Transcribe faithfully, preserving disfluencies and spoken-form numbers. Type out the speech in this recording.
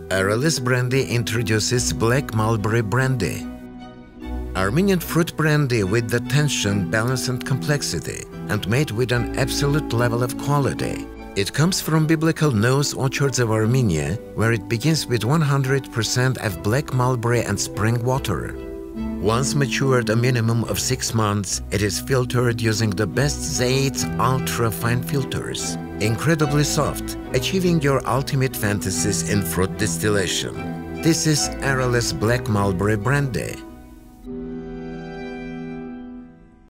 Aralez Brandy introduces Black Mulberry Brandy, Armenian fruit brandy with the tension, balance and complexity, and made with an absolute level of quality. It comes from biblical Nose orchards of Armenia, where it begins with one hundred percent of black mulberry and spring water. Once matured a minimum of six months, it is filtered using the best Zait's ultra-fine filters. Incredibly soft, achieving your ultimate fantasies in fruit distillation. This is Aralez Black Mulberry Brandy.